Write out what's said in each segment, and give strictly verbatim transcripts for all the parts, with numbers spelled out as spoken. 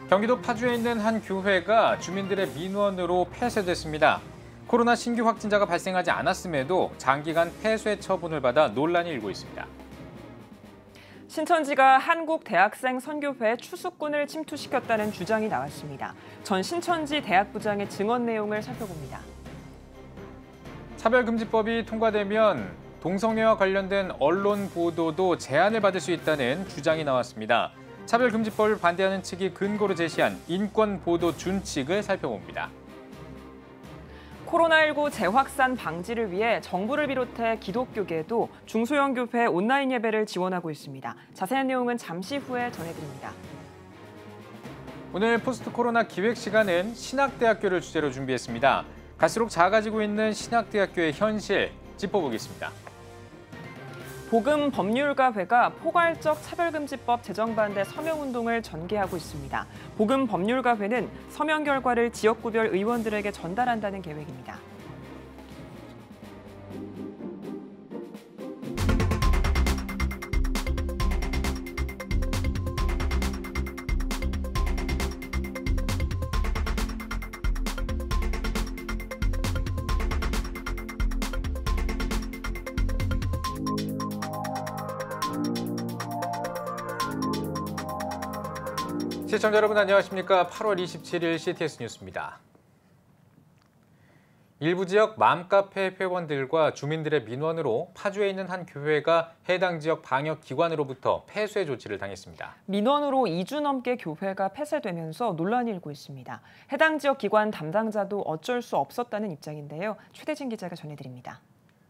경기도 파주에 있는 한 교회가 주민들의 민원으로 폐쇄됐습니다. 코로나 신규 확진자가 발생하지 않았음에도 장기간 폐쇄 처분을 받아 논란이 일고 있습니다. 신천지가 한국 대학생 선교회 추수꾼을 침투시켰다는 주장이 나왔습니다. 전 신천지 대학부장의 증언 내용을 살펴봅니다. 차별금지법이 통과되면 동성애와 관련된 언론 보도도 제한을 받을 수 있다는 주장이 나왔습니다. 차별금지법을 반대하는 측이 근거로 제시한 인권 보도 준칙을 살펴봅니다. 코로나십구 재확산 방지를 위해 정부를 비롯해 기독교계도 중소형 교회 온라인 예배를 지원하고 있습니다. 자세한 내용은 잠시 후에 전해드립니다. 오늘 포스트 코로나 기획 시간은 신학대학교를 주제로 준비했습니다. 갈수록 작아지고 있는 신학대학교의 현실 짚어보겠습니다. 복음법률가회가 포괄적 차별금지법 제정 반대 서명운동을 전개하고 있습니다. 복음법률가회는 서명 결과를 지역구별 의원들에게 전달한다는 계획입니다. 시청자 여러분 안녕하십니까? 팔월 이십칠일 씨티에스 뉴스입니다. 일부 지역 맘카페 회원들과 주민들의 민원으로 파주에 있는 한 교회가 해당 지역 방역기관으로부터 폐쇄 조치를 당했습니다. 민원으로 이 주 넘게 교회가 폐쇄되면서 논란이 일고 있습니다. 해당 지역 기관 담당자도 어쩔 수 없었다는 입장인데요. 최대진 기자가 전해드립니다.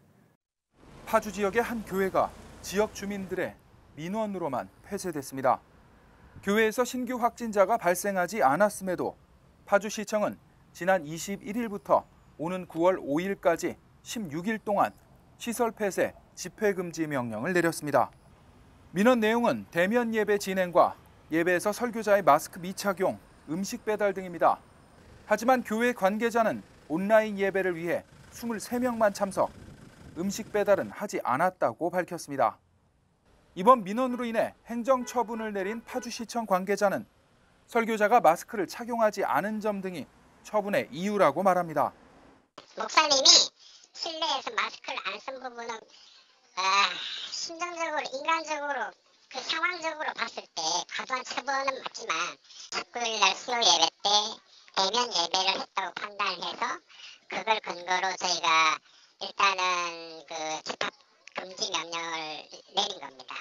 파주 지역의 한 교회가 지역 주민들의 민원으로만 폐쇄됐습니다. 교회에서 신규 확진자가 발생하지 않았음에도 파주시청은 지난 이십일일부터 오는 구월 오일까지 십육일 동안 시설 폐쇄, 집회 금지 명령을 내렸습니다. 민원 내용은 대면 예배 진행과 예배에서 설교자의 마스크 미착용, 음식 배달 등입니다. 하지만 교회 관계자는 온라인 예배를 위해 이십삼 명만 참석, 음식 배달은 하지 않았다고 밝혔습니다. 이번 민원으로 인해 행정처분을 내린 파주시청 관계자는 설교자가 마스크를 착용하지 않은 점 등이 처분의 이유라고 말합니다. 목사님이 실내에서 마스크를 안 쓴 부분은 아, 심정적으로, 인간적으로, 그 상황적으로 봤을 때 과도한 처분은 맞지만 십구일 날 수요 예배 때 대면 예배를 했다고 판단해서 그걸 근거로 저희가 일단은 그 집합 금지 명령을 내린 겁니다.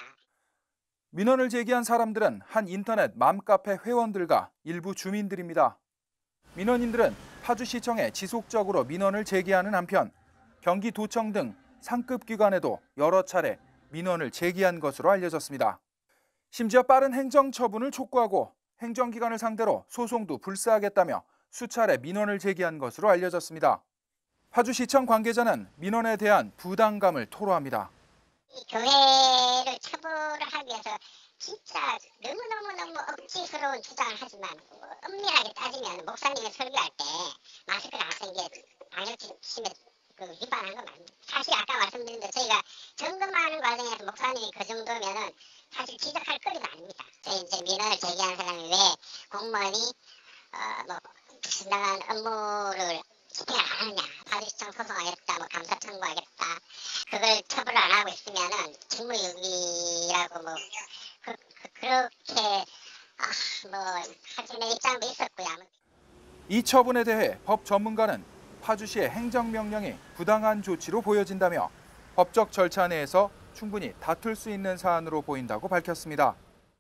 민원을 제기한 사람들은 한 인터넷 맘카페 회원들과 일부 주민들입니다. 민원인들은 파주시청에 지속적으로 민원을 제기하는 한편 경기도청 등 상급 기관에도 여러 차례 민원을 제기한 것으로 알려졌습니다. 심지어 빠른 행정처분을 촉구하고 행정기관을 상대로 소송도 불사하겠다며 수차례 민원을 제기한 것으로 알려졌습니다. 파주시청 관계자는 민원에 대한 부담감을 토로합니다. 이 교회를 처벌을 하기 위해서 진짜 너무너무너무 억지스러운 주장을 하지만 엄밀하게 따지면 목사님이 설교할 때 마스크를 안 쓴 게 방역지침에 그 위반한 건 맞습니다. 사실 아까 말씀드린 대로 저희가 점검하는 과정에서 목사님이 그 정도면은 사실 지적할 거리도 아닙니다. 저희 이제 민원을 제기한 사람이 왜 공무원이 어 뭐 부당한 업무를 집행을 안 하느냐, 파주시청 소송하겠다, 뭐 감사 청구하겠다, 그걸 처벌을 안 하고 있으면은 직무유기라고 뭐 그, 그, 그렇게 아, 뭐 하시는 입장도 있었고요. 이 처분에 대해 법 전문가는 파주시의 행정명령이 부당한 조치로 보여진다며 법적 절차 내에서 충분히 다툴 수 있는 사안으로 보인다고 밝혔습니다.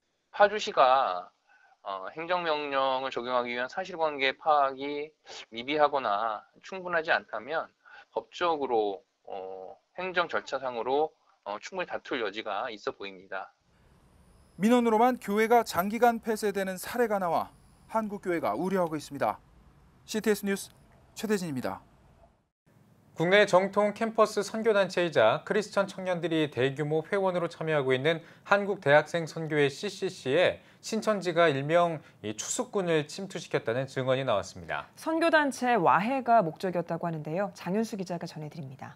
파주시가 어, 행정명령을 적용하기 위한 사실관계 파악이 미비하거나 충분하지 않다면 법적으로 어, 행정 절차상으로 어, 충분히 다툴 여지가 있어 보입니다. 민원으로만 교회가 장기간 폐쇄되는 사례가 나와 한국교회가 우려하고 있습니다. 씨티에스 뉴스 최대진입니다. 국내 정통 캠퍼스 선교단체이자 크리스천 청년들이 대규모 회원으로 참여하고 있는 한국대학생 선교회 씨씨씨에 신천지가 일명 추수꾼을 침투시켰다는 증언이 나왔습니다. 선교단체 와해가 목적이었다고 하는데요. 장윤수 기자가 전해드립니다.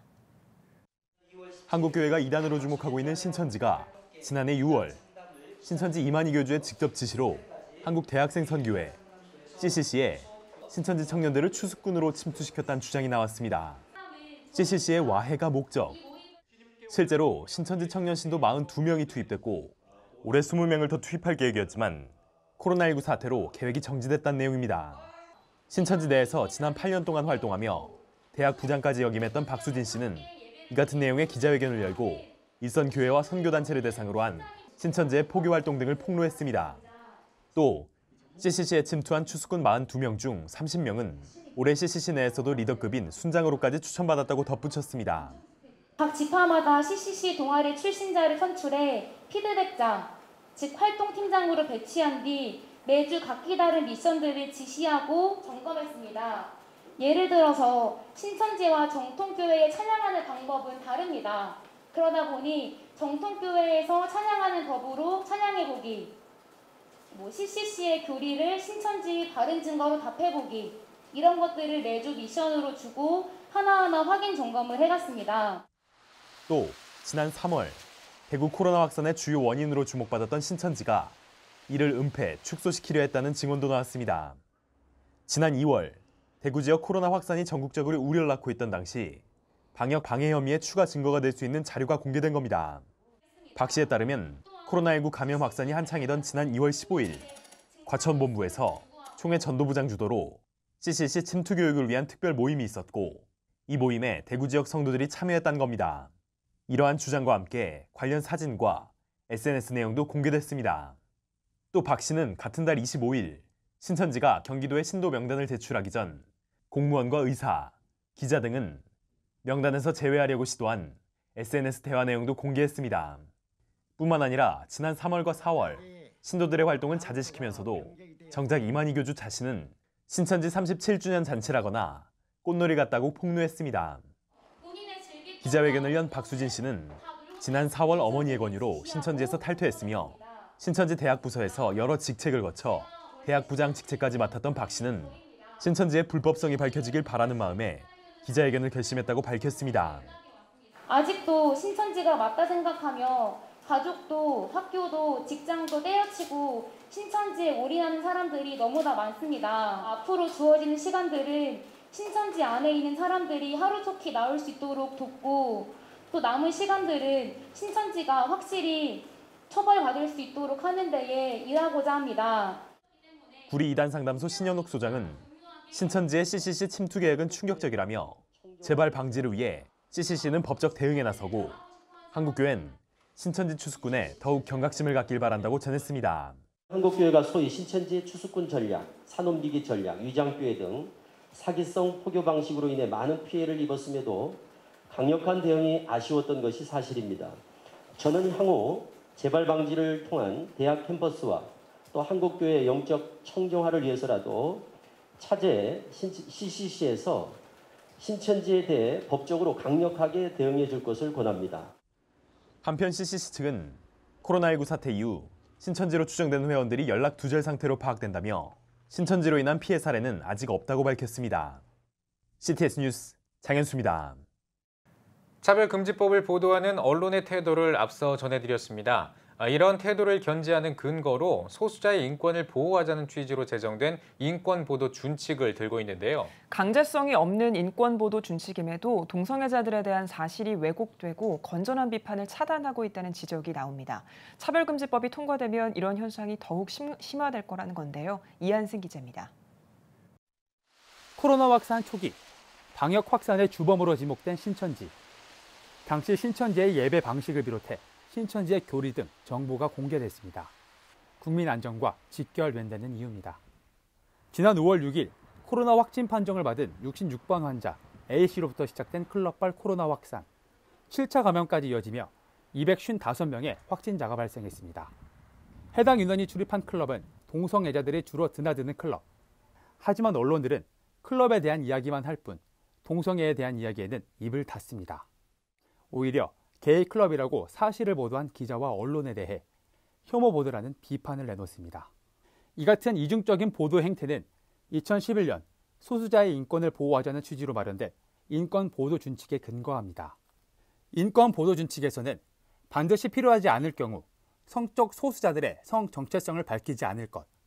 한국교회가 이단으로 주목하고 있는 신천지가 지난해 유월 신천지 이만희 교주의 직접 지시로 한국대학생선교회 씨씨씨에 신천지 청년들을 추수꾼으로 침투시켰다는 주장이 나왔습니다. 씨씨씨의 와해가 목적. 실제로 신천지 청년 신도 사십이 명이 투입됐고 올해 이십 명을 더 투입할 계획이었지만 코로나십구 사태로 계획이 정지됐다는 내용입니다. 신천지 내에서 지난 팔 년 동안 활동하며 대학 부장까지 역임했던 박수진 씨는 이 같은 내용의 기자회견을 열고 일선 교회와 선교단체를 대상으로 한 신천지의 포교 활동 등을 폭로했습니다. 또 씨씨씨에 침투한 추수꾼 사십이 명 중 삼십 명은 올해 씨씨씨 내에서도 리더급인 순장으로까지 추천받았다고 덧붙였습니다. 각 지파마다 씨씨씨 동아리 출신자를 선출해 피드백장, 즉 활동팀장으로 배치한 뒤 매주 각기 다른 미션들을 지시하고 점검했습니다. 예를 들어서 신천지와 정통교회에 찬양하는 방법은 다릅니다. 그러다 보니 정통교회에서 찬양하는 법으로 찬양해보기, 뭐 씨씨씨의 교리를 신천지 바른 증거로 답해보기, 이런 것들을 매주 미션으로 주고 하나하나 확인 점검을 해갔습니다. 또 지난 삼월 대구 코로나 확산의 주요 원인으로 주목받았던 신천지가 이를 은폐, 축소시키려 했다는 증언도 나왔습니다. 지난 이월 대구 지역 코로나 확산이 전국적으로 우려를 낳고 있던 당시 방역 방해 혐의의 추가 증거가 될 수 있는 자료가 공개된 겁니다. 박 씨에 따르면 코로나십구 감염 확산이 한창이던 지난 이월 십오일 과천본부에서 총회 전도부장 주도로 씨씨씨 침투 교육을 위한 특별 모임이 있었고 이 모임에 대구 지역 성도들이 참여했다는 겁니다. 이러한 주장과 함께 관련 사진과 에스엔에스 내용도 공개됐습니다. 또 박 씨는 같은 달 이십오일 신천지가 경기도에 신도 명단을 제출하기 전 공무원과 의사, 기자 등은 명단에서 제외하려고 시도한 에스엔에스 대화 내용도 공개했습니다. 뿐만 아니라 지난 삼월과 사월 신도들의 활동을 자제시키면서도 정작 이만희 교주 자신은 신천지 삼십칠 주년 잔치라거나 꽃놀이 같다고 폭로했습니다. 기자회견을 연 박수진 씨는 지난 사월 어머니의 권유로 신천지에서 탈퇴했으며 신천지 대학 부서에서 여러 직책을 거쳐 대학 부장 직책까지 맡았던 박 씨는 신천지의 불법성이 밝혀지길 바라는 마음에 기자회견을 결심했다고 밝혔습니다. 아직도 신천지가 맞다 생각하며 가족도 학교도 직장도 때려치고 신천지에 올인하는 사람들이 너무나 많습니다. 앞으로 주어지는 시간들은 신천지 안에 있는 사람들이 하루속히 나올 수 있도록 돕고 또 남은 시간들은 신천지가 확실히 처벌받을 수 있도록 하는 데에 일하고자 합니다. 구리 이단 상담소 신현옥 소장은 신천지의 씨씨씨 침투 계획은 충격적이라며 재발 방지를 위해 씨씨씨는 법적 대응에 나서고 한국교회는 신천지 추수꾼에 더욱 경각심을 갖길 바란다고 전했습니다. 한국교회가 소위 신천지 추수꾼 전략, 산업미기 전략, 위장교회 등 사기성 포교 방식으로 인해 많은 피해를 입었음에도 강력한 대응이 아쉬웠던 것이 사실입니다. 저는 향후 재발 방지를 통한 대학 캠퍼스와 또 한국교회의 영적 청정화를 위해서라도 차제 씨씨씨에서 신천지에 대해 법적으로 강력하게 대응해 줄 것을 권합니다. 한편 씨씨씨 측은 코로나십구 사태 이후 신천지로 추정되는 회원들이 연락 두절 상태로 파악된다며 신천지로 인한 피해 사례는 아직 없다고 밝혔습니다. 씨티에스 뉴스 장현수입니다. 차별금지법을 보도하는 언론의 태도를 앞서 전해드렸습니다. 이런 태도를 견지하는 근거로 소수자의 인권을 보호하자는 취지로 제정된 인권보도 준칙을 들고 있는데요. 강제성이 없는 인권보도 준칙임에도 동성애자들에 대한 사실이 왜곡되고 건전한 비판을 차단하고 있다는 지적이 나옵니다. 차별금지법이 통과되면 이런 현상이 더욱 심, 심화될 거라는 건데요. 이한승 기자입니다. 코로나 확산 초기 방역 확산의 주범으로 지목된 신천지. 당시 신천지의 예배 방식을 비롯해 신천지의 교리 등 정보가 공개됐습니다. 국민 안전과 직결된다는 이유입니다. 지난 오월 육일 코로나 확진 판정을 받은 육십육 번 환자 A씨로부터 시작된 클럽발 코로나 확산. 칠 차 감염까지 이어지며 이백오십오 명의 확진자가 발생했습니다. 해당 인원이 출입한 클럽은 동성애자들이 주로 드나드는 클럽. 하지만 언론들은 클럽에 대한 이야기만 할 뿐 동성애에 대한 이야기에는 입을 닫습니다. 오히려 게이 클럽이라고 사실을 보도한 기자와 언론에 대해 혐오 보도라는 비판을 내놓습니다. 이 같은 이중적인 보도 행태는 이천십일 년 소수자의 인권을 보호하자는 취지로 마련된 인권 보도 준칙에 근거합니다. 인권 보도 준칙에서는 반드시 필요하지 않을 경우 성적 소수자들의 성 정체성을 밝히지 않을 것,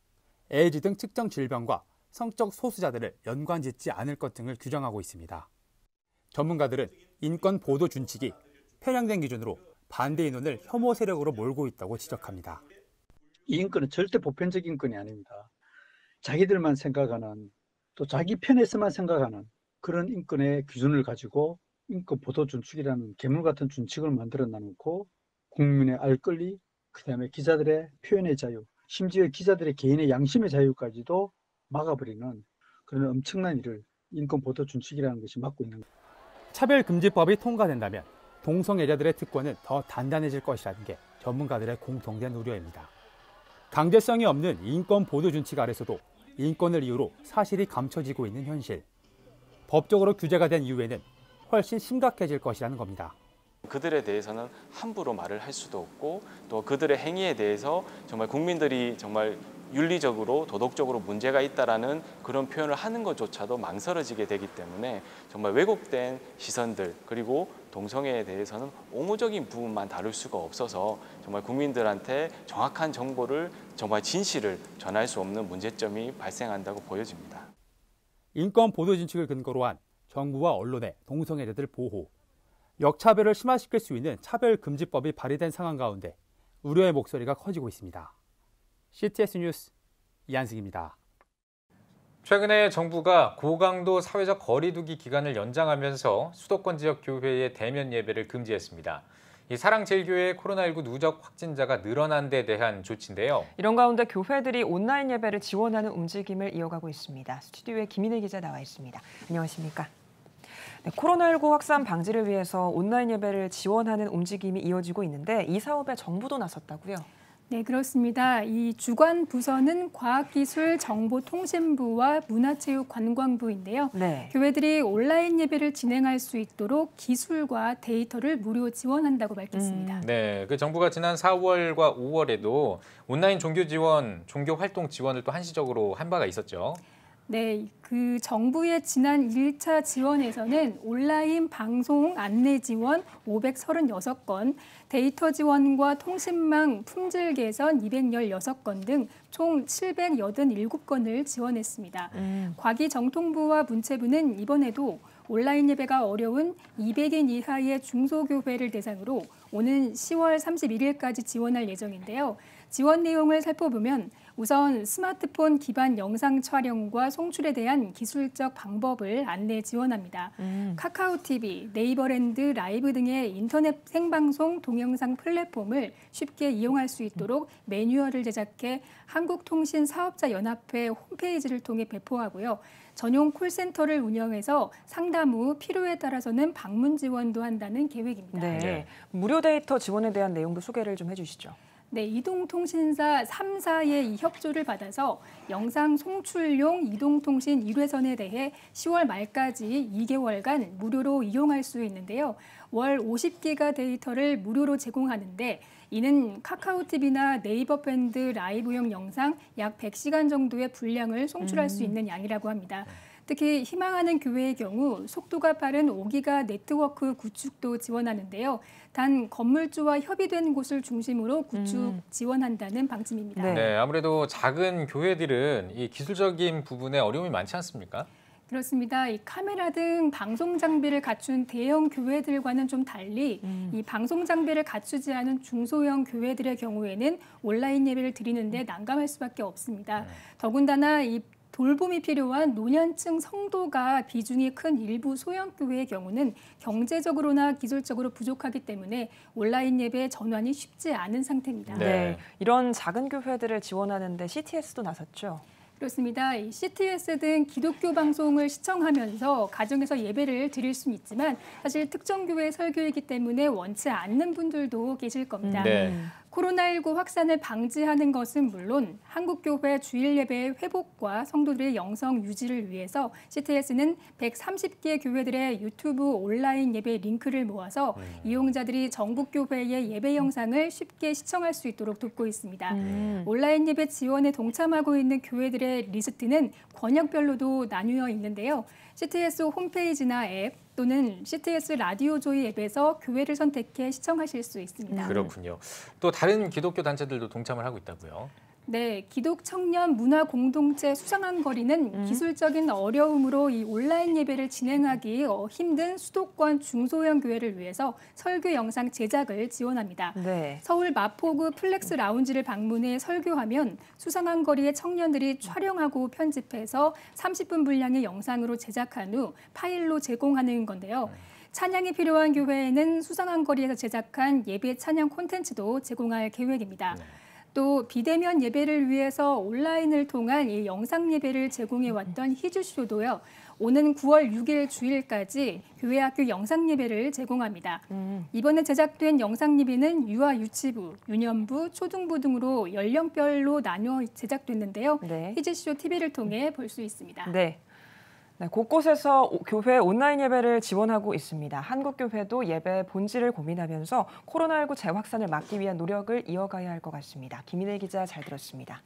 에이즈 등 특정 질병과 성적 소수자들을 연관짓지 않을 것 등을 규정하고 있습니다. 전문가들은 인권 보도 준칙이 편향된 기준으로 반대 인원을 혐오 세력으로 몰고 있다고 지적합니다. 이 인권은 절대 보편적 인권이 아닙니다. 자기들만 생각하는, 또 자기 편에서만 생각하는 그런 인권의 기준을 가지고 인권 보도 준칙이라는 괴물 같은 준칙을 만들어 놔놓고 국민의 알 권리, 그다음에 기자들의 표현의 자유, 심지어 기자들의 개인의 양심의 자유까지도 막아버리는 그런 엄청난 일을 인권 보도 준칙이라는 것이 막고 있는 겁니다. 차별금지법이 통과된다면 동성애자들의 특권은 더 단단해질 것이라는 게 전문가들의 공통된 우려입니다. 강제성이 없는 인권 보도 준칙 아래서도 인권을 이유로 사실이 감춰지고 있는 현실. 법적으로 규제가 된 이후에는 훨씬 심각해질 것이라는 겁니다. 그들에 대해서는 함부로 말을 할 수도 없고 또 그들의 행위에 대해서 정말 국민들이 정말 윤리적으로 도덕적으로 문제가 있다라는 그런 표현을 하는 것조차도 망설여지게 되기 때문에 정말 왜곡된 시선들 그리고 동성애에 대해서는 옹호적인 부분만 다룰 수가 없어서 정말 국민들한테 정확한 정보를 정말 진실을 전할 수 없는 문제점이 발생한다고 보여집니다. 인권 보도 준칙을 근거로 한 정부와 언론의 동성애자들 보호, 역차별을 심화시킬 수 있는 차별금지법이 발의된 상황 가운데 우려의 목소리가 커지고 있습니다. 씨티에스 뉴스 이한승입니다. 최근에 정부가 고강도 사회적 거리 두기 기간을 연장하면서 수도권 지역 교회의 대면 예배를 금지했습니다. 이 사랑제일교회 코로나십구 누적 확진자가 늘어난 데 대한 조치인데요. 이런 가운데 교회들이 온라인 예배를 지원하는 움직임을 이어가고 있습니다. 스튜디오에 김인혜 기자 나와 있습니다. 안녕하십니까? 네, 코로나십구 확산 방지를 위해서 온라인 예배를 지원하는 움직임이 이어지고 있는데 이 사업에 정부도 나섰다고요? 네, 그렇습니다. 이 주관 부서는 과학기술정보통신부와 문화체육관광부인데요. 네. 교회들이 온라인 예배를 진행할 수 있도록 기술과 데이터를 무료 지원한다고 밝혔습니다. 음, 네, 그 정부가 지난 사월과 오월에도 온라인 종교 지원, 종교 활동 지원을 또 한시적으로 한 바가 있었죠. 네, 그 정부의 지난 일 차 지원에서는 온라인 방송 안내 지원 오백삼십육 건, 데이터 지원과 통신망 품질 개선 이백십육 건 등 총 칠백팔십칠 건을 지원했습니다. 음. 과기정통부와 문체부는 이번에도 온라인 예배가 어려운 이백 인 이하의 중소교회를 대상으로 오는 시월 삼십일일까지 지원할 예정인데요. 지원 내용을 살펴보면 우선 스마트폰 기반 영상 촬영과 송출에 대한 기술적 방법을 안내 지원합니다. 음. 카카오티비, 네이버랜드 라이브 등의 인터넷 생방송 동영상 플랫폼을 쉽게 이용할 수 있도록 매뉴얼을 제작해 한국통신사업자연합회 홈페이지를 통해 배포하고요. 전용 콜센터를 운영해서 상담 후 필요에 따라서는 방문 지원도 한다는 계획입니다. 네. 네. 무료 데이터 지원에 대한 내용도 소개를 좀 해주시죠. 네, 이동통신사 삼 사의 이 협조를 받아서 영상 송출용 이동통신 일 회선에 대해 시월 말까지 이 개월간 무료로 이용할 수 있는데요. 월 오십 기가 데이터를 무료로 제공하는데 이는 카카오티비나 네이버 밴드 라이브용 영상 약 백 시간 정도의 분량을 송출할 수 있는 양이라고 합니다. 특히 희망하는 교회의 경우 속도가 빠른 오 기가 네트워크 구축도 지원하는데요. 단 건물주와 협의된 곳을 중심으로 구축 음. 지원한다는 방침입니다. 네. 네, 아무래도 작은 교회들은 이 기술적인 부분에 어려움이 많지 않습니까? 그렇습니다. 이 카메라 등 방송 장비를 갖춘 대형 교회들과는 좀 달리 음. 이 방송 장비를 갖추지 않은 중소형 교회들의 경우에는 온라인 예배를 드리는데 난감할 수밖에 없습니다. 더군다나 이 돌봄이 필요한 노년층 성도가 비중이 큰 일부 소형교회의 경우는 경제적으로나 기술적으로 부족하기 때문에 온라인 예배 전환이 쉽지 않은 상태입니다. 네. 네. 이런 작은 교회들을 지원하는데 씨티에스도 나섰죠. 그렇습니다. 이 씨티에스 등 기독교 방송을 시청하면서 가정에서 예배를 드릴 수는 있지만 사실 특정 교회 설교이기 때문에 원치 않는 분들도 계실 겁니다. 네. 코로나십구 확산을 방지하는 것은 물론 한국교회 주일 예배의 회복과 성도들의 영성 유지를 위해서 씨티에스는 백삼십 개 교회들의 유튜브 온라인 예배 링크를 모아서 음. 이용자들이 전국교회의 예배 영상을 쉽게 시청할 수 있도록 돕고 있습니다. 음. 온라인 예배 지원에 동참하고 있는 교회들의 리스트는 권역별로도 나뉘어 있는데요. 씨티에스 홈페이지나 앱 또는 씨티에스 라디오 조이 앱에서 교회를 선택해 시청하실 수 있습니다. 그렇군요. 또 다른 기독교 단체들도 동참을 하고 있다고요? 네, 기독 청년 문화 공동체 수상한거리는 음. 기술적인 어려움으로 이 온라인 예배를 진행하기 힘든 수도권 중소형 교회를 위해서 설교 영상 제작을 지원합니다. 네. 서울 마포구 플렉스 라운지를 방문해 설교하면 수상한거리의 청년들이 촬영하고 편집해서 삼십 분 분량의 영상으로 제작한 후 파일로 제공하는 건데요. 찬양이 필요한 교회에는 수상한거리에서 제작한 예배 찬양 콘텐츠도 제공할 계획입니다. 네. 또 비대면 예배를 위해서 온라인을 통한 이 영상 예배를 제공해왔던 희주쇼도요. 오는 구월 육일 주일까지 교회 학교 영상 예배를 제공합니다. 음. 이번에 제작된 영상 예배는 유아 유치부, 유년부, 초등부 등으로 연령별로 나뉘어 제작됐는데요. 네. 희주쇼 티비를 통해 볼 수 있습니다. 네. 네, 곳곳에서 교회 온라인 예배를 지원하고 있습니다. 한국교회도 예배 본질을 고민하면서 코로나십구 재확산을 막기 위한 노력을 이어가야 할 것 같습니다. 김인혜 기자 잘 들었습니다.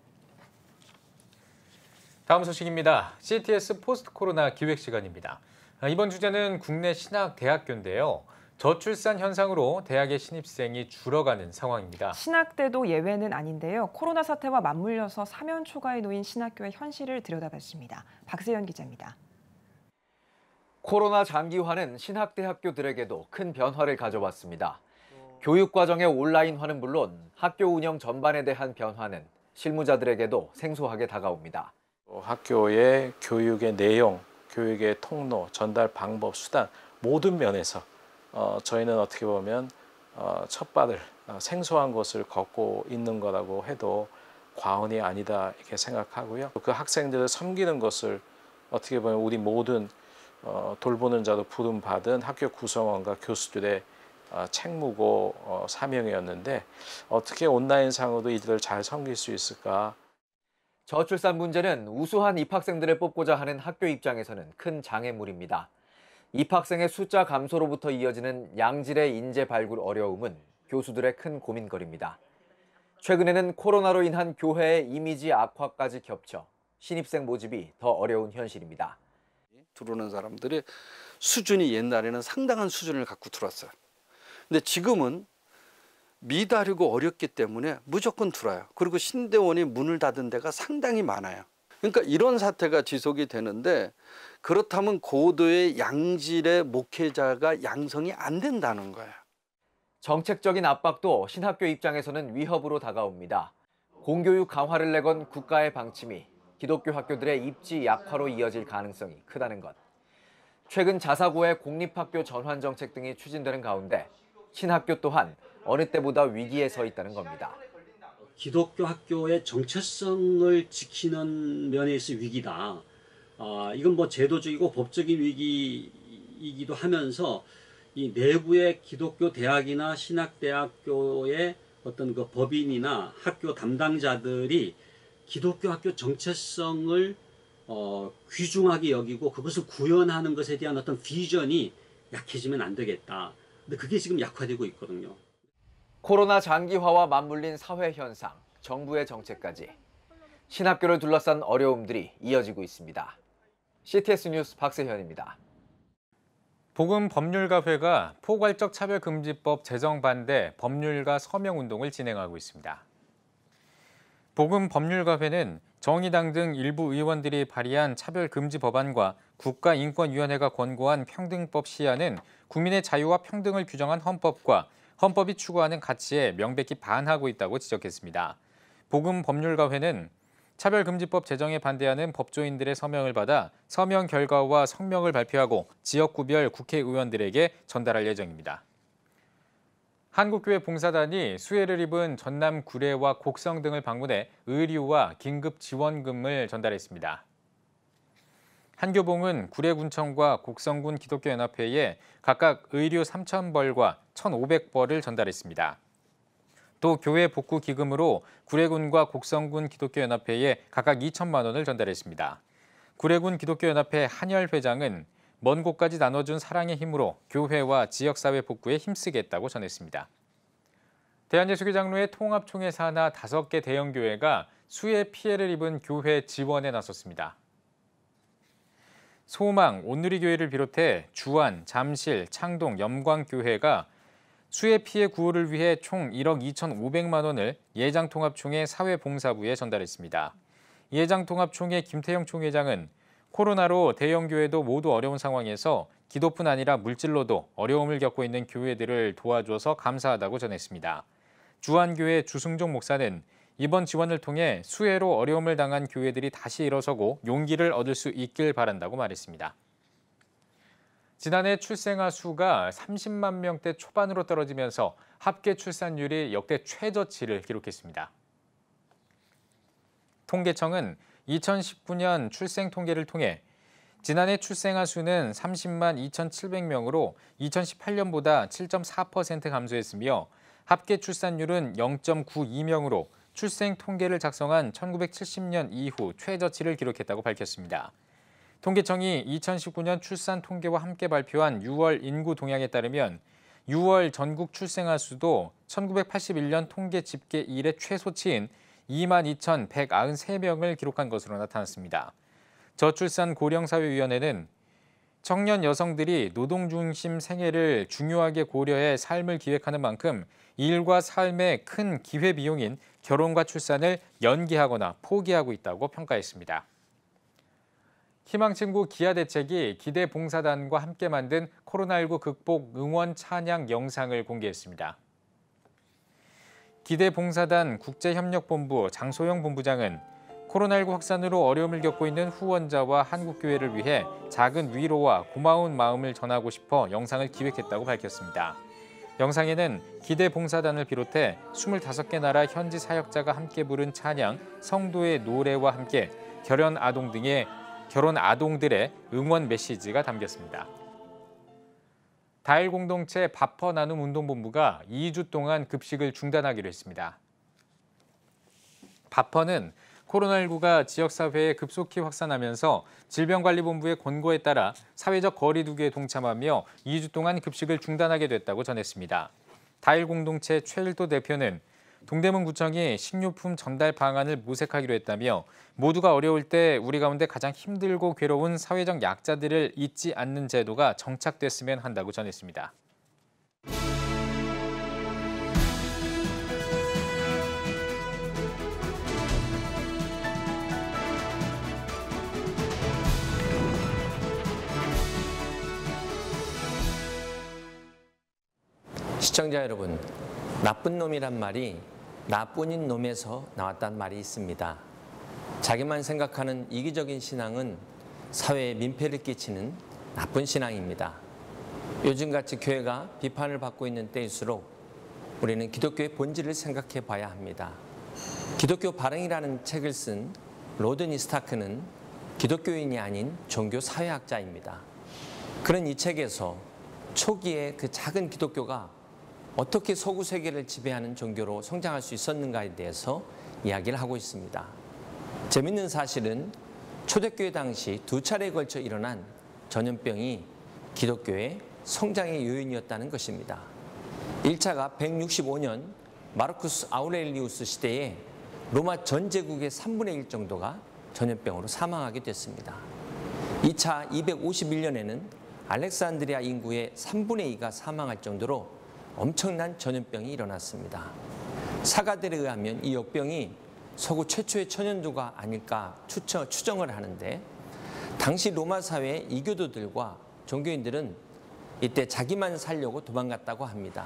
다음 소식입니다. 씨티에스 포스트 코로나 기획 시간입니다. 이번 주제는 국내 신학 대학교인데요. 저출산 현상으로 대학의 신입생이 줄어가는 상황입니다. 신학대도 예외는 아닌데요. 코로나 사태와 맞물려서 사면 초과에 놓인 신학교의 현실을 들여다봤습니다. 박세현 기자입니다. 코로나 장기화는 신학대학교들에게도 큰 변화를 가져왔습니다. 교육과정의 온라인화는 물론 학교 운영 전반에 대한 변화는 실무자들에게도 생소하게 다가옵니다. 학교의 교육의 내용, 교육의 통로, 전달 방법, 수단 모든 면에서 어, 저희는 어떻게 보면 어, 첫발을 어, 생소한 것을 걷고 있는 거라고 해도 과언이 아니다 이렇게 생각하고요. 그 학생들을 섬기는 것을 어떻게 보면 우리 모든 어, 돌보는 자도 부름받은 학교 구성원과 교수들의 어, 책무고 어, 사명이었는데 어떻게 온라인상으로도 이들을 잘 섬길 수 있을까? 저출산 문제는 우수한 입학생들을 뽑고자 하는 학교 입장에서는 큰 장애물입니다. 입학생의 숫자 감소로부터 이어지는 양질의 인재 발굴 어려움은 교수들의 큰 고민거리입니다. 최근에는 코로나로 인한 교회의 이미지 악화까지 겹쳐 신입생 모집이 더 어려운 현실입니다. 들어오는 사람들의 수준이 옛날에는 상당한 수준을 갖고 들어왔어요. 근데 지금은 미다르고 어렵기 때문에 무조건 들어와요. 그리고 신대원이 문을 닫은 데가 상당히 많아요. 그러니까 이런 사태가 지속이 되는데 그렇다면 고도의 양질의 목회자가 양성이 안 된다는 거예요. 정책적인 압박도 신학교 입장에서는 위협으로 다가옵니다. 공교육 강화를 내건 국가의 방침이 기독교 학교들의 입지 약화로 이어질 가능성이 크다는 것. 최근 자사고의 공립학교 전환 정책 등이 추진되는 가운데 신학교 또한 어느 때보다 위기에 서 있다는 겁니다. 기독교 학교의 정체성을 지키는 면에서 위기다. 아, 이건 뭐 제도적이고 법적인 위기이기도 하면서 이 내부의 기독교 대학이나 신학대학교의 어떤 그 법인이나 학교 담당자들이 기독교 학교 정체성을 어, 귀중하게 여기고 그것을 구현하는 것에 대한 어떤 비전이 약해지면 안 되겠다. 근데 그게 지금 약화되고 있거든요. 코로나 장기화와 맞물린 사회 현상, 정부의 정책까지 신학교를 둘러싼 어려움들이 이어지고 있습니다. 씨티에스 뉴스 박세현입니다. 복음법률가회가 포괄적 차별금지법 제정 반대 법률가 서명운동을 진행하고 있습니다. 복음법률가회는 정의당 등 일부 의원들이 발의한 차별금지 법안과 국가인권위원회가 권고한 평등법 시야는 국민의 자유와 평등을 규정한 헌법과 헌법이 추구하는 가치에 명백히 반하고 있다고 지적했습니다. 복음법률가회는 차별금지법 제정에 반대하는 법조인들의 서명을 받아 서명 결과와 성명을 발표하고 지역구별 국회의원들에게 전달할 예정입니다. 한국교회 봉사단이 수해를 입은 전남 구례와 곡성 등을 방문해 의류와 긴급 지원금을 전달했습니다. 한교봉은 구례군청과 곡성군 기독교연합회에 각각 의류 삼천 벌과 천오백 벌을 전달했습니다. 또 교회 복구 기금으로 구례군과 곡성군 기독교연합회에 각각 이천만 원을 전달했습니다. 구례군 기독교연합회 한열 회장은 먼 곳까지 나눠준 사랑의 힘으로 교회와 지역사회 복구에 힘쓰겠다고 전했습니다. 대한예수교 장로회 통합총회 산하 다섯 개 대형교회가 수해 피해를 입은 교회 지원에 나섰습니다. 소망, 온누리교회를 비롯해 주안, 잠실, 창동, 염광교회가 수해 피해 구호를 위해 총 일억 이천오백만 원을 예장통합총회 사회봉사부에 전달했습니다. 예장통합총회 김태형 총회장은 코로나로 대형 교회도 모두 어려운 상황에서 기도뿐 아니라 물질로도 어려움을 겪고 있는 교회들을 도와줘서 감사하다고 전했습니다. 주한교회 주승종 목사는 이번 지원을 통해 수해로 어려움을 당한 교회들이 다시 일어서고 용기를 얻을 수 있길 바란다고 말했습니다. 지난해 출생아 수가 삼십만 명대 초반으로 떨어지면서 합계 출산율이 역대 최저치를 기록했습니다. 통계청은 이천십구 년 출생 통계를 통해 지난해 출생아 수는 삼십만 이천칠백 명으로 이천십팔 년보다 칠 점 사 퍼센트 감소했으며 합계 출산율은 영 점 구이 명으로 출생 통계를 작성한 천구백칠십 년 이후 최저치를 기록했다고 밝혔습니다. 통계청이 이천십구 년 출산 통계와 함께 발표한 유월 인구 동향에 따르면 유월 전국 출생아 수도 천구백팔십일 년 통계 집계 이래 최소치인 이만 이천백구십삼 명을 기록한 것으로 나타났습니다. 저출산 고령사회위원회는 청년 여성들이 노동 중심 생애를 중요하게 고려해 삶을 기획하는 만큼 일과 삶의 큰 기회 비용인 결혼과 출산을 연기하거나 포기하고 있다고 평가했습니다. 희망친구 기아대책이 기대봉사단과 함께 만든 코로나십구 극복 응원 찬양 영상을 공개했습니다. 기대봉사단 국제협력본부 장소영 본부장은 코로나십구 확산으로 어려움을 겪고 있는 후원자와 한국교회를 위해 작은 위로와 고마운 마음을 전하고 싶어 영상을 기획했다고 밝혔습니다. 영상에는 기대봉사단을 비롯해 스물다섯 개 나라 현지 사역자가 함께 부른 찬양, 성도의 노래와 함께 결혼 아동 등의 결혼 아동들의 응원 메시지가 담겼습니다. 다일 공동체 밥퍼 나눔 운동본부가 이 주 동안 급식을 중단하기로 했습니다. 밥퍼는 코로나십구가 지역사회에 급속히 확산하면서 질병관리본부의 권고에 따라 사회적 거리 두기에 동참하며 이 주 동안 급식을 중단하게 됐다고 전했습니다. 다일 공동체 최일도 대표는 동대문구청이 식료품 전달 방안을 모색하기로 했다며 모두가 어려울 때 우리 가운데 가장 힘들고 괴로운 사회적 약자들을 잊지 않는 제도가 정착됐으면 한다고 전했습니다. 시청자 여러분, 나쁜 놈이란 말이 나뿐인 놈에서 나왔단 말이 있습니다. 자기만 생각하는 이기적인 신앙은 사회에 민폐를 끼치는 나쁜 신앙입니다. 요즘같이 교회가 비판을 받고 있는 때일수록 우리는 기독교의 본질을 생각해 봐야 합니다. 기독교 발행이라는 책을 쓴 로드니 스타크는 기독교인이 아닌 종교 사회학자입니다. 그는 이 책에서 초기에 그 작은 기독교가 어떻게 서구 세계를 지배하는 종교로 성장할 수 있었는가에 대해서 이야기를 하고 있습니다. 재밌는 사실은 초대교회 당시 두 차례에 걸쳐 일어난 전염병이 기독교의 성장의 요인이었다는 것입니다. 일 차가 백육십오 년 마르쿠스 아우렐리우스 시대에 로마 전 제국의 삼분의 일 정도가 전염병으로 사망하게 됐습니다. 이 차 이백오십일 년에는 알렉산드리아 인구의 삼분의 이가 사망할 정도로 엄청난 전염병이 일어났습니다. 사가들에 의하면 이 역병이 서구 최초의 천연두가 아닐까 추정, 추정을 하는데 당시 로마 사회의 이교도들과 종교인들은 이때 자기만 살려고 도망갔다고 합니다.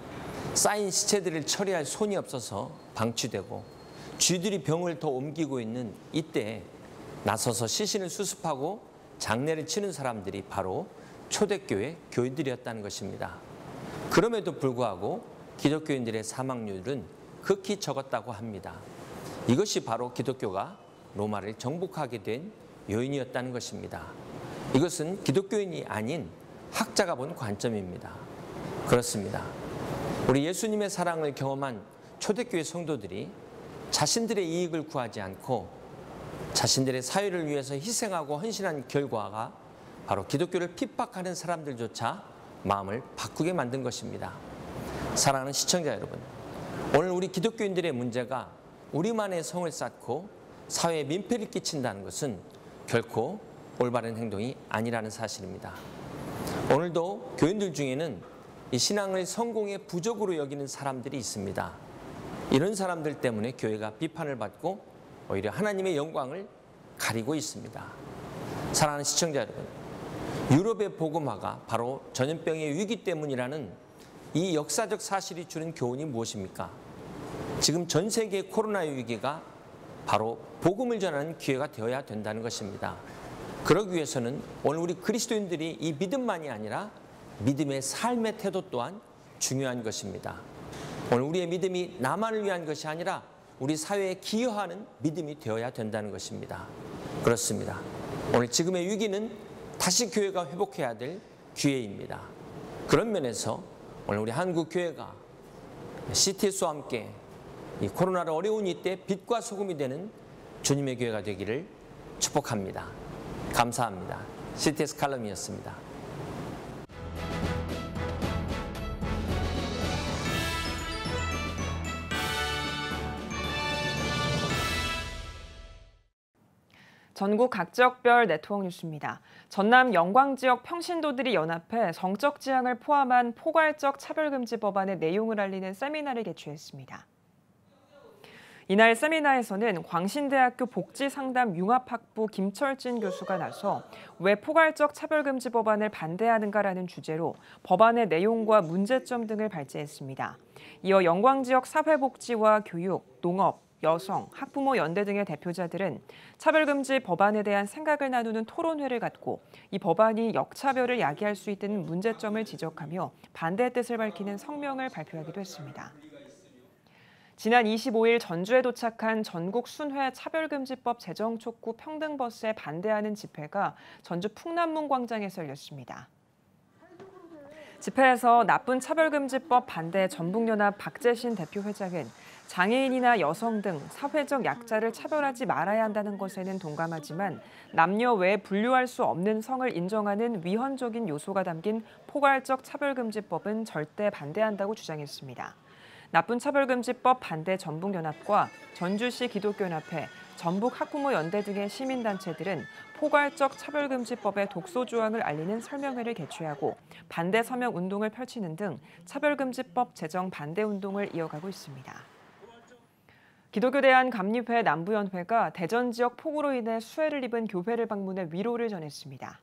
쌓인 시체들을 처리할 손이 없어서 방치되고 쥐들이 병을 더 옮기고 있는 이때 나서서 시신을 수습하고 장례를 치는 사람들이 바로 초대교회 교인들이었다는 것입니다. 그럼에도 불구하고 기독교인들의 사망률은 극히 적었다고 합니다. 이것이 바로 기독교가 로마를 정복하게 된 요인이었다는 것입니다. 이것은 기독교인이 아닌 학자가 본 관점입니다. 그렇습니다. 우리 예수님의 사랑을 경험한 초대교회 성도들이 자신들의 이익을 구하지 않고 자신들의 사회를 위해서 희생하고 헌신한 결과가 바로 기독교를 핍박하는 사람들조차 마음을 바꾸게 만든 것입니다. 사랑하는 시청자 여러분, 오늘 우리 기독교인들의 문제가 우리만의 성을 쌓고 사회에 민폐를 끼친다는 것은 결코 올바른 행동이 아니라는 사실입니다. 오늘도 교인들 중에는 이 신앙을 성공의 부족으로 여기는 사람들이 있습니다. 이런 사람들 때문에 교회가 비판을 받고 오히려 하나님의 영광을 가리고 있습니다. 사랑하는 시청자 여러분, 유럽의 복음화가 바로 전염병의 위기 때문이라는 이 역사적 사실이 주는 교훈이 무엇입니까? 지금 전 세계의 코로나의 위기가 바로 복음을 전하는 기회가 되어야 된다는 것입니다. 그러기 위해서는 오늘 우리 그리스도인들이 이 믿음만이 아니라 믿음의 삶의 태도 또한 중요한 것입니다. 오늘 우리의 믿음이 나만을 위한 것이 아니라 우리 사회에 기여하는 믿음이 되어야 된다는 것입니다. 그렇습니다. 오늘 지금의 위기는 다시 교회가 회복해야 될 기회입니다. 그런 면에서 오늘 우리 한국 교회가 씨티에스와 함께 이 코로나로 어려운 이때 빛과 소금이 되는 주님의 교회가 되기를 축복합니다. 감사합니다. 씨티에스 칼럼이었습니다. 전국 각지역별 네트워크 뉴스입니다. 전남 영광 지역 평신도들이 연합해 성적 지향을 포함한 포괄적 차별금지 법안의 내용을 알리는 세미나를 개최했습니다. 이날 세미나에서는 광신대학교 복지상담 융합학부 김철진 교수가 나서 왜 포괄적 차별금지 법안을 반대하는가라는 주제로 법안의 내용과 문제점 등을 발제했습니다. 이어 영광 지역 사회복지와 교육, 농업, 여성, 학부모 연대 등의 대표자들은 차별금지 법안에 대한 생각을 나누는 토론회를 갖고 이 법안이 역차별을 야기할 수 있다는 문제점을 지적하며 반대의 뜻을 밝히는 성명을 발표하기도 했습니다. 지난 이십오일 전주에 도착한 전국 순회 차별금지법 제정 촉구 평등버스에 반대하는 집회가 전주 풍남문 광장에서 열렸습니다. 집회에서 나쁜 차별금지법 반대 전북연합 박재신 대표 회장은 장애인이나 여성 등 사회적 약자를 차별하지 말아야 한다는 것에는 동감하지만 남녀 외에 분류할 수 없는 성을 인정하는 위헌적인 요소가 담긴 포괄적 차별금지법은 절대 반대한다고 주장했습니다. 나쁜 차별금지법 반대 전북연합과 전주시 기독교연합회, 전북학부모연대 등의 시민단체들은 포괄적 차별금지법의 독소조항을 알리는 설명회를 개최하고 반대 서명 운동을 펼치는 등 차별금지법 제정 반대 운동을 이어가고 있습니다. 기독교대한 감리회 남부연회가 대전 지역 폭우로 인해 수해를 입은 교회를 방문해 위로를 전했습니다.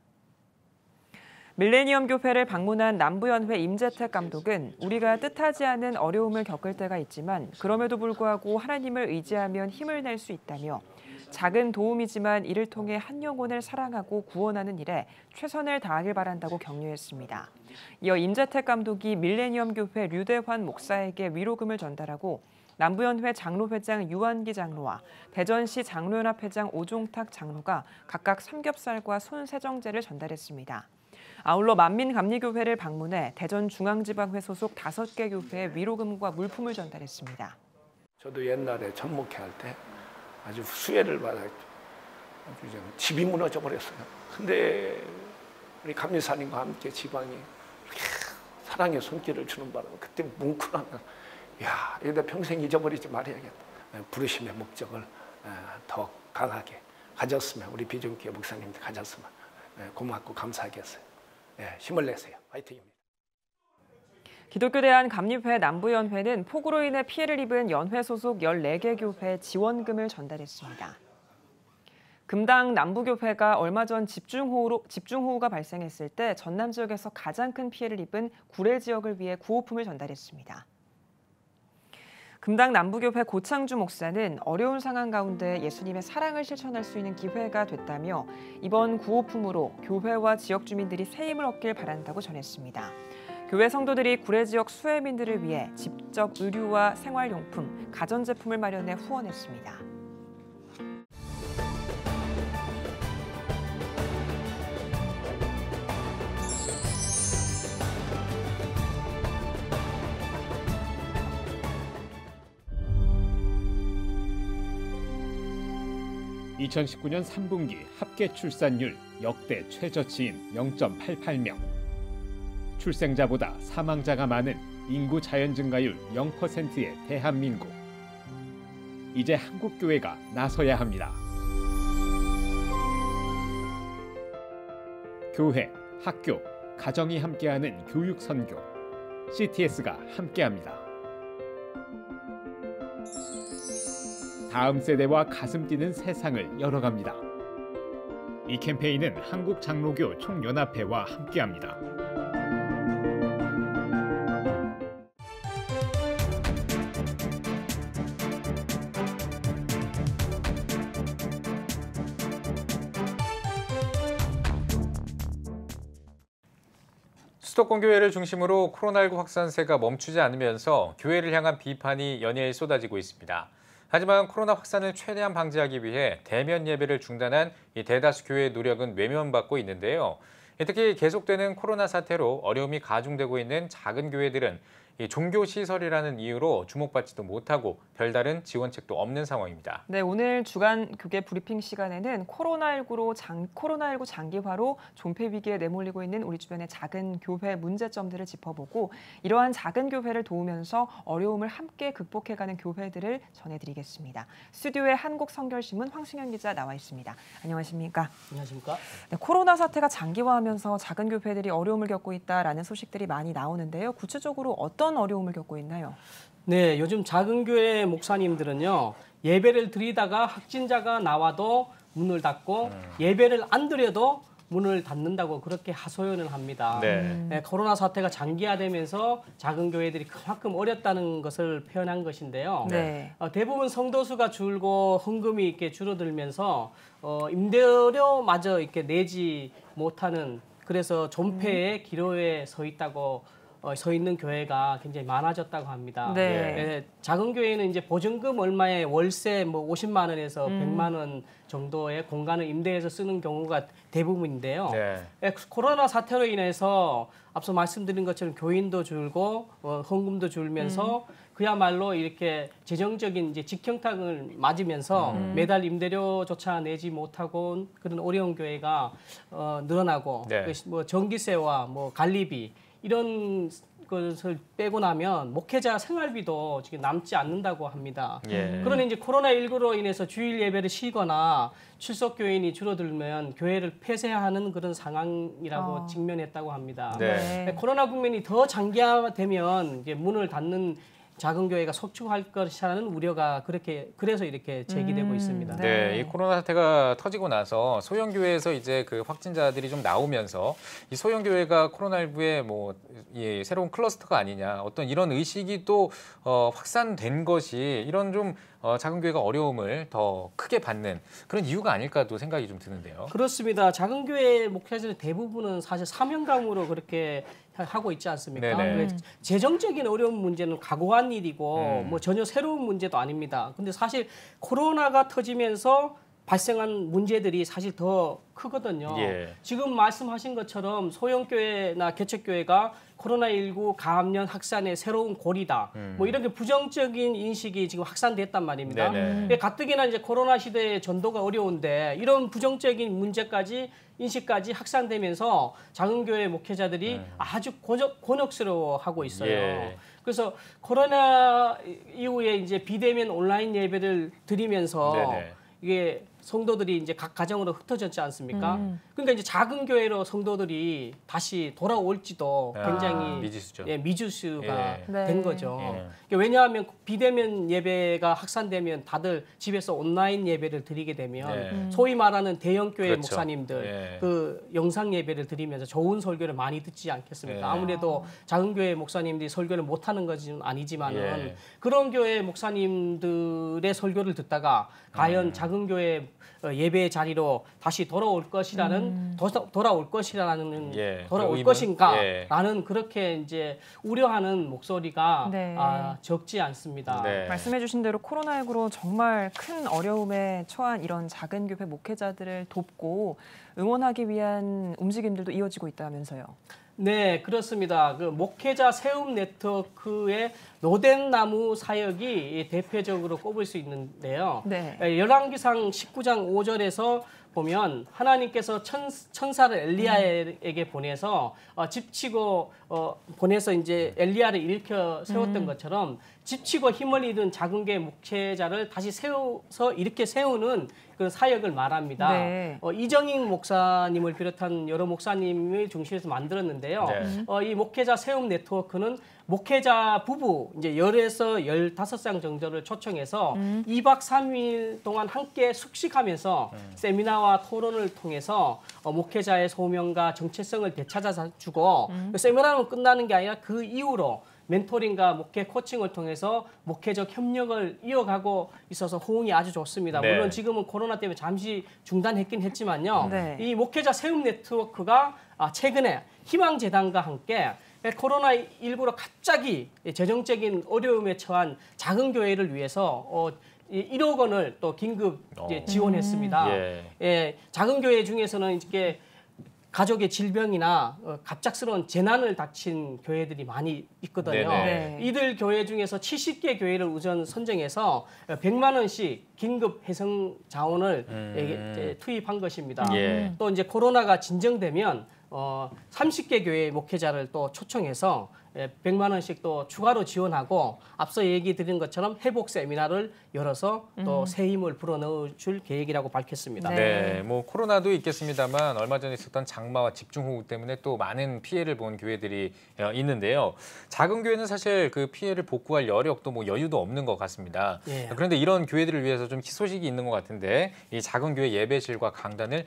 밀레니엄 교회를 방문한 남부연회 임재택 감독은 우리가 뜻하지 않은 어려움을 겪을 때가 있지만 그럼에도 불구하고 하나님을 의지하면 힘을 낼 수 있다며 작은 도움이지만 이를 통해 한 영혼을 사랑하고 구원하는 일에 최선을 다하길 바란다고 격려했습니다. 이어 임재택 감독이 밀레니엄 교회 류대환 목사에게 위로금을 전달하고 남부연회 장로회장 유한기 장로와 대전시 장로연합 회장 오종탁 장로가 각각 삼겹살과 손세정제를 전달했습니다. 아울러 만민감리교회를 방문해 대전중앙지방회 소속 다섯 개 교회에 위로금과 물품을 전달했습니다. 저도 옛날에 전목회 할 때 아주 수혜를 받았죠. 집이 무너져 버렸어요. 근데 우리 감리사님과 함께 지방이 이렇게 사랑의 손길을 주는 바람에 그때 뭉클하면 야, 이러다 평생 잊어버리지 말아야겠다. 부르심의 목적을 더 강하게 가졌으면 우리 비전교회 목사님들 가졌으면 고맙고 감사하겠어요. 힘을 내세요. 화이팅입니다. 기독교대한 감리회 남부연회는 폭우로 인해 피해를 입은 연회 소속 열네 개 교회에 지원금을 전달했습니다. 금당 남부교회가 얼마 전 집중호우로, 집중호우가 발생했을 때 전남 지역에서 가장 큰 피해를 입은 구례 지역을 위해 구호품을 전달했습니다. 금당 남부교회 고창주 목사는 어려운 상황 가운데 예수님의 사랑을 실천할 수 있는 기회가 됐다며 이번 구호품으로 교회와 지역 주민들이 새 힘을 얻길 바란다고 전했습니다. 교회 성도들이 구례 지역 수해민들을 위해 직접 의류와 생활용품, 가전제품을 마련해 후원했습니다. 이천십구 년 삼 분기 합계 출산율 역대 최저치인 영 점 팔팔 명. 출생자보다 사망자가 많은 인구 자연 증가율 영 퍼센트의 대한민국. 이제 한국 교회가 나서야 합니다. 교회, 학교, 가정이 함께하는 교육 선교. 씨티에스가 함께합니다. 다음 세대와 가슴 뛰는 세상을 열어갑니다. 이 캠페인은 한국장로교 총연합회와 함께합니다. 수도권 교회를 중심으로 코로나십구 확산세가 멈추지 않으면서 교회를 향한 비판이 연이어 쏟아지고 있습니다. 하지만 코로나 확산을 최대한 방지하기 위해 대면 예배를 중단한 이 대다수 교회의 노력은 외면받고 있는데요. 특히 계속되는 코로나 사태로 어려움이 가중되고 있는 작은 교회들은 이 종교시설이라는 이유로 주목받지도 못하고 별다른 지원책도 없는 상황입니다. 네, 오늘 주간 교계 브리핑 시간에는 코로나십구로 장, 코로나십구 장기화로 존폐 위기에 내몰리고 있는 우리 주변의 작은 교회 문제점들을 짚어보고 이러한 작은 교회를 도우면서 어려움을 함께 극복해가는 교회들을 전해드리겠습니다. 스튜디오에 한국성결신문 황승현 기자 나와 있습니다. 안녕하십니까? 안녕하십니까? 네, 코로나 사태가 장기화하면서 작은 교회들이 어려움을 겪고 있다라는 소식들이 많이 나오는데요. 구체적으로 어떤 어떤 어려움을 겪고 있나요? 네, 요즘 작은 교회 목사님들은요. 예배를 드리다가 확진자가 나와도 문을 닫고 음. 예배를 안 드려도 문을 닫는다고 그렇게 하소연을 합니다. 네. 네, 코로나 사태가 장기화되면서 작은 교회들이 그만큼 어렵다는 것을 표현한 것인데요. 네. 어, 대부분 성도 수가 줄고 헌금이 이렇게 줄어들면서 어, 임대료마저 이렇게 내지 못하는 그래서 존폐의 기로에 서 있다고 어, 서 있는 교회가 굉장히 많아졌다고 합니다. 네. 네, 작은 교회는 이제 보증금 얼마에 월세 뭐 오십만 원에서 음. 백만 원 정도의 공간을 임대해서 쓰는 경우가 대부분인데요. 네. 네, 코로나 사태로 인해서 앞서 말씀드린 것처럼 교인도 줄고 어, 헌금도 줄면서 음. 그야말로 이렇게 재정적인 이제 직경탁을 맞으면서 음. 매달 임대료조차 내지 못하고 그런 어려운 교회가 어, 늘어나고 네. 뭐 전기세와 뭐 관리비 이런 것을 빼고 나면 목회자 생활비도 지금 남지 않는다고 합니다. 예. 그러니 이제 코로나십구로 인해서 주일 예배를 쉬거나 출석 교인이 줄어들면 교회를 폐쇄하는 그런 상황이라고 어. 직면했다고 합니다. 네. 코로나 국면이 더 장기화되면 이제 문을 닫는 작은 교회가 속출할 것이라는 우려가 그렇게 그래서 이렇게 제기되고 음, 있습니다. 네. 네, 이 코로나 사태가 터지고 나서 소형 교회에서 이제 그 확진자들이 좀 나오면서 이 소형 교회가 코로나십구의 뭐 예, 새로운 클러스터가 아니냐 어떤 이런 의식이 또 어, 확산된 것이 이런 좀 어, 작은 교회가 어려움을 더 크게 받는 그런 이유가 아닐까도 생각이 좀 드는데요. 그렇습니다. 작은 교회 목회자들 대부분은 사실 사명감으로 그렇게 하고 있지 않습니까? 네네. 재정적인 어려운 문제는 각오한 일이고 음. 뭐 전혀 새로운 문제도 아닙니다. 근데 사실 코로나가 터지면서 발생한 문제들이 사실 더 크거든요. 예. 지금 말씀하신 것처럼 소형교회나 개척교회가 코로나십구 감염 확산의 새로운 고리다. 음. 뭐 이렇게 부정적인 인식이 지금 확산됐단 말입니다. 네네. 가뜩이나 이제 코로나 시대의 전도가 어려운데 이런 부정적인 문제까지 인식까지 확산되면서 작은 교회 목회자들이 음. 아주 곤욕, 곤욕스러워하고 있어요. 예. 그래서 코로나 이후에 이제 비대면 온라인 예배를 드리면서 네네. 이게 성도들이 이제 각 가정으로 흩어졌지 않습니까? 음. 그러니까 이제 작은 교회로 성도들이 다시 돌아올지도 아, 굉장히 미지수죠. 예, 미지수가 예. 네. 된 거죠. 예. 그러니까 왜냐하면 비대면 예배가 확산되면 다들 집에서 온라인 예배를 드리게 되면 네. 음. 소위 말하는 대형 교회 그렇죠. 목사님들 예. 그 영상 예배를 드리면서 좋은 설교를 많이 듣지 않겠습니까? 예. 아무래도 작은 교회 목사님들이 설교를 못하는 것은 아니지만은 예. 그런 교회 목사님들의 설교를 듣다가 과연 음. 작은 교회 예배의 자리로 다시 돌아올 것이라는 음. 도, 돌아올 것이라는 예. 돌아올 의문? 것인가라는 예. 그렇게 이제 우려하는 목소리가 네. 아, 적지 않습니다. 네. 말씀해주신 대로 코로나십구로 정말 큰 어려움에 처한 이런 작은 교회 목회자들을 돕고 응원하기 위한 움직임들도 이어지고 있다면서요. 네, 그렇습니다. 그 목회자 세움 네트워크의 노덴나무 사역이 대표적으로 꼽을 수 있는데요. 네. 열왕기상 십구 장 오 절에서 보면 하나님께서 천, 천사를 엘리야에게 음. 보내서 어, 집치고 어, 보내서 이제 엘리야를 일으켜 세웠던 음. 것처럼 집치고 힘을 잃은 작은 교회 목회자를 다시 세워서 이렇게 세우는 그 사역을 말합니다. 네. 어, 이정익 목사님을 비롯한 여러 목사님을 중심에서 만들었는데요. 네. 어, 이 목회자 세움 네트워크는 목회자 부부 이제 열에서 열다섯 쌍 정도를 초청해서 음. 이 박 삼 일 동안 함께 숙식하면서 음. 세미나와 토론을 통해서 어, 목회자의 소명과 정체성을 되찾아주고 음. 그 세미나는 끝나는 게 아니라 그 이후로 멘토링과 목회 코칭을 통해서 목회적 협력을 이어가고 있어서 호응이 아주 좋습니다. 네. 물론 지금은 코로나 때문에 잠시 중단했긴 했지만요. 네. 이 목회자 세움 네트워크가 최근에 희망재단과 함께 코로나 십구로 갑자기 재정적인 어려움에 처한 작은 교회를 위해서 어, 일억 원을 또 긴급 이제 지원했습니다. 음. 예. 예, 작은 교회 중에서는 이렇게 가족의 질병이나 어, 갑작스러운 재난을 닥친 교회들이 많이 있거든요. 네. 이들 교회 중에서 칠십 개 교회를 우선 선정해서 백만 원씩 긴급 해성 자원을 음. 투입한 것입니다. 예. 또 이제 코로나가 진정되면 어, 서른 개 교회 목회자를 또 초청해서 백만 원씩 또 추가로 지원하고 앞서 얘기 드린 것처럼 회복 세미나를 열어서 또 새 음. 힘을 불어넣어 줄 계획이라고 밝혔습니다. 네. 네, 뭐 코로나도 있겠습니다만 얼마 전에 있었던 장마와 집중호우 때문에 또 많은 피해를 본 교회들이 있는데요. 작은 교회는 사실 그 피해를 복구할 여력도 뭐 여유도 없는 것 같습니다. 예. 그런데 이런 교회들을 위해서 좀 희소식이 있는 것 같은데 이 작은 교회 예배실과 강단을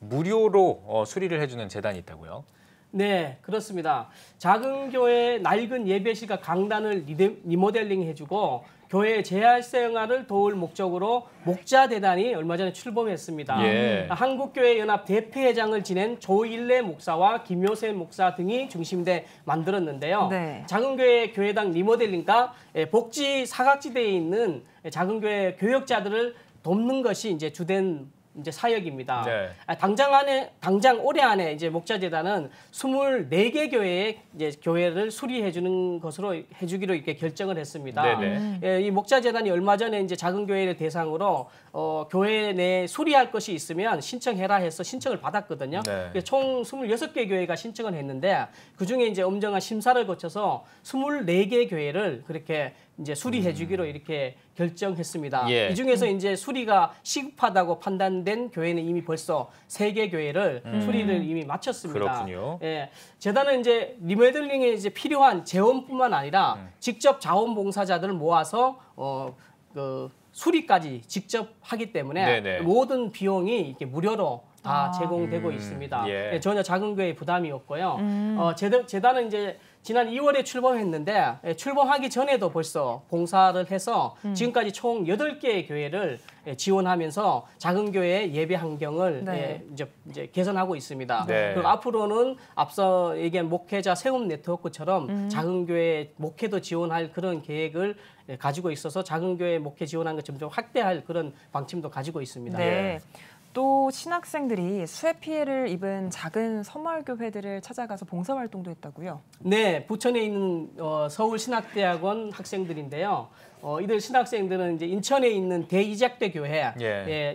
무료로 어, 수리를 해주는 재단이 있다고요? 네, 그렇습니다. 작은 교회 낡은 예배실과 강단을 리모델링 해주고 교회 재활생활을 도울 목적으로 목자대단이 얼마 전에 출범했습니다. 예. 한국교회연합 대표회장을 지낸 조일래 목사와 김효세 목사 등이 중심돼 만들었는데요. 네. 작은 교회 교회당 리모델링과 복지 사각지대에 있는 작은 교회 교역자들을 돕는 것이 이제 주된 이제 사역입니다. 네. 당장 안에 당장 올해 안에 이제 목자재단은 스물네 개 교회의 이제 교회를 수리해 주는 것으로 해주기로 이렇게 결정을 했습니다. 예, 이 목자재단이 얼마 전에 이제 작은 교회를 대상으로 어, 교회 내 수리할 것이 있으면 신청해라 해서 신청을 받았거든요. 네. 총 스물여섯 개 교회가 신청을 했는데 그 중에 이제 엄정한 심사를 거쳐서 스물네 개 교회를 그렇게 이제 수리해 주기로 음. 이렇게 결정했습니다. 예. 이 중에서 이제 수리가 시급하다고 판단된 교회는 이미 벌써 세 개 교회를 음. 수리를 이미 마쳤습니다. 그렇군요. 예. 재단은 이제 리모델링에 이제 필요한 재원뿐만 아니라 음. 직접 자원봉사자들을 모아서 어, 그 수리까지 직접 하기 때문에 네네. 모든 비용이 이렇게 무료로 다 아. 제공되고 음. 있습니다. 예. 예, 전혀 작은 교회 부담이 없고요. 음. 어, 재단, 재단은 이제 지난 이월에 출범했는데 출범하기 전에도 벌써 봉사를 해서 음. 지금까지 총 여덟 개의 교회를 지원하면서 작은 교회의 예배 환경을 네. 이제, 이제 개선하고 있습니다. 네. 그리고 앞으로는 앞서 얘기한 목회자 세움 네트워크처럼 음. 작은 교회 목회도 지원할 그런 계획을 가지고 있어서 작은 교회 목회 지원하는 걸 점점 확대할 그런 방침도 가지고 있습니다. 네. 또 신학생들이 수해 피해를 입은 작은 섬마을교회들을 찾아가서 봉사활동도 했다고요? 네, 부천에 있는 어, 서울신학대학원 학생들인데요. 어, 이들 신학생들은 이제 인천에 있는 대이작대 교회, 예. 예,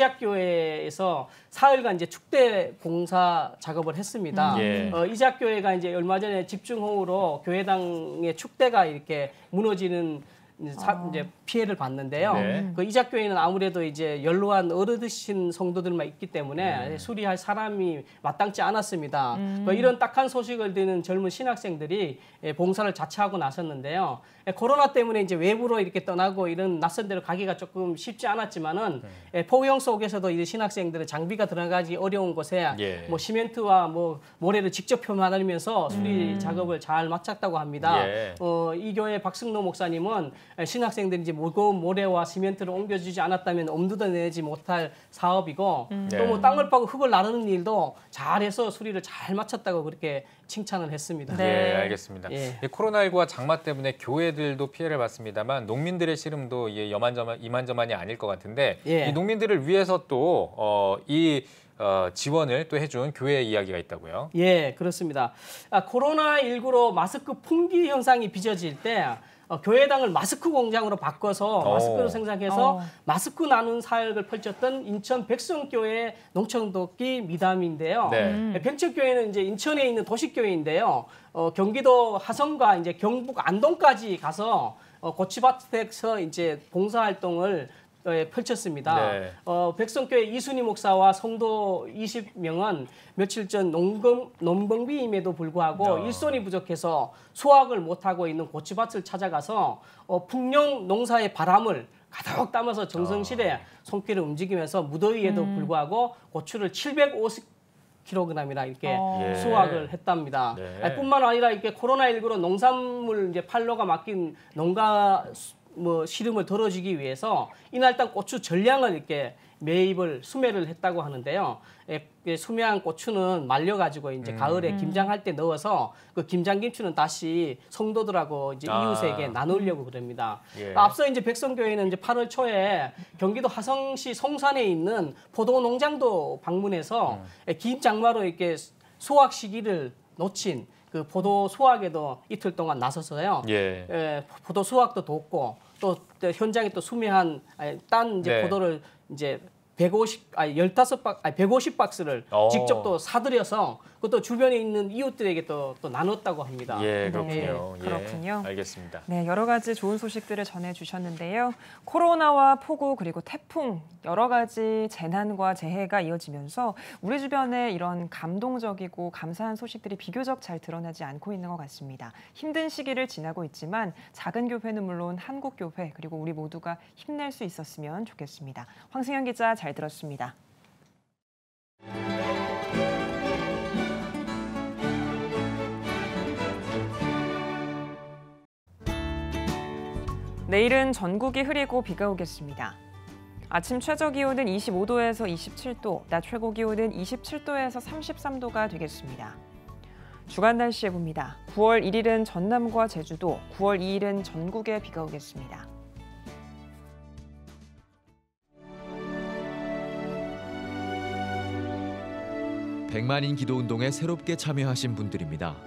이작교회에서 사흘간 이제 축대 봉사 작업을 했습니다. 음. 예. 어, 이작교회가 이제 얼마 전에 집중호우로 교회당의 축대가 이렇게 무너지는 사, 어. 이제 피해를 봤는데요. 네. 그 이작교회는 아무래도 이제 연로한 어르신 성도들만 있기 때문에 음. 수리할 사람이 마땅치 않았습니다. 음. 그 이런 딱한 소식을 듣는 젊은 신학생들이 봉사를 자처하고 나섰는데요. 코로나 때문에 이제 외부로 이렇게 떠나고 이런 낯선 데로 가기가 조금 쉽지 않았지만은 음. 포경 속에서도 이 신학생들은 장비가 들어가기 어려운 곳에 예. 뭐 시멘트와 뭐 모래를 직접 표면하면서 수리 음. 작업을 잘 마쳤다고 합니다. 예. 어, 이 교회 박승노 목사님은 신학생들이 이제 무거운 모래와 시멘트를 옮겨주지 않았다면 엄두도내지 못할 사업이고 음. 또 뭐 땅을 파고 흙을 나르는 일도 잘해서 수리를 잘 마쳤다고 그렇게 칭찬을 했습니다. 네, 알겠습니다. 예. 코로나십구와 장마 때문에 교회들도 피해를 봤습니다만 농민들의 시름도 여만저만, 이만저만이 아닐 것 같은데 예. 이 농민들을 위해서 또 어, 이 어, 지원을 또 해준 교회 이야기가 있다고요? 예, 그렇습니다. 아, 코로나십구로 마스크 풍기 현상이 빚어질 때 어, 교회당을 마스크 공장으로 바꿔서 오. 마스크를 생산해서 오. 마스크 나눈 사역을 펼쳤던 인천 백성교회 농촌도끼 미담인데요. 네. 음. 백천교회는 이제 인천에 있는 도시교회인데요. 어, 경기도 하성과 이제 경북 안동까지 가서 어, 고치밭에서 이제 봉사활동을 펼쳤습니다. 네. 어, 백성교회 이순희 목사와 성도 이십 명은 며칠 전 농耕, 농번기임에도 불구하고 어. 일손이 부족해서 수확을 못하고 있는 고추밭을 찾아가서 어, 풍령 농사의 바람을 가득 담아서 정성스레 어. 손길을 움직이면서 무더위에도 음. 불구하고 고추를 칠백오십 킬로그램이나 이렇게 어. 예. 수확을 했답니다. 네. 아니, 뿐만 아니라 이렇게 코로나십구로 농산물 이제 팔로가 막힌 농가 수- 뭐 시름을 덜어주기 위해서 이날당 고추 전량을 이렇게 매입을 수매를 했다고 하는데요. 예, 예, 수매한 고추는 말려가지고 이제 음. 가을에 음. 김장할 때 넣어서 그 김장김치는 다시 성도들하고 이제 아. 이웃에게 나누려고 그럽니다. 예. 앞서 이제 백성교회는 이제 팔월 초에 경기도 화성시 송산에 있는 포도 농장도 방문해서 음. 긴 장마로 이렇게 수확 시기를 놓친 그 포도 수확에도 이틀 동안 나서서요. 예. 예, 포도 수확도 돕고 또, 또 현장에 또 수매한 아니, 딴 이제 네. 포도를 이제 백오십 아니 열다섯 박 아니 백오십 박스를 어. 직접 또 사들여서 그것도 주변에 있는 이웃들에게 또, 또 나눴다고 합니다. 예, 그렇군요. 네, 예, 그렇군요. 알겠습니다. 네, 여러 가지 좋은 소식들을 전해주셨는데요. 코로나와 폭우 그리고 태풍 여러 가지 재난과 재해가 이어지면서 우리 주변에 이런 감동적이고 감사한 소식들이 비교적 잘 드러나지 않고 있는 것 같습니다. 힘든 시기를 지나고 있지만 작은 교회는 물론 한국 교회 그리고 우리 모두가 힘낼 수 있었으면 좋겠습니다. 황승현 기자 잘 들었습니다. 내일은 전국이 흐리고 비가 오겠습니다. 아침 최저 기온은 이십오 도에서 이십칠 도, 낮 최고 기온은 이십칠 도에서 삼십삼 도가 되겠습니다. 주간 날씨 해봅니다. 구월 일일은 전남과 제주도, 구월 이일은 전국에 비가 오겠습니다. 백만인 기도운동에 새롭게 참여하신 분들입니다.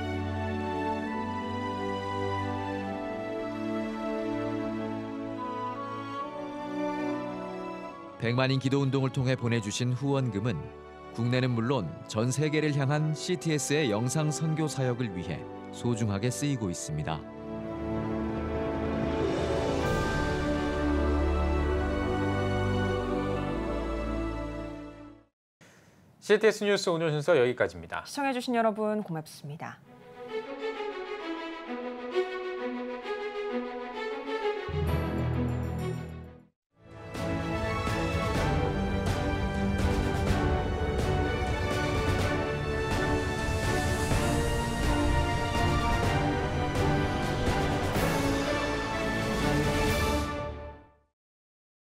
백만인 기도운동을 통해 보내주신 후원금은 국내는 물론 전 세계를 향한 씨티에스의 영상 선교 사역을 위해 소중하게 쓰이고 있습니다. 씨티에스 뉴스 오늘 순서 여기까지입니다. 시청해주신 여러분 고맙습니다.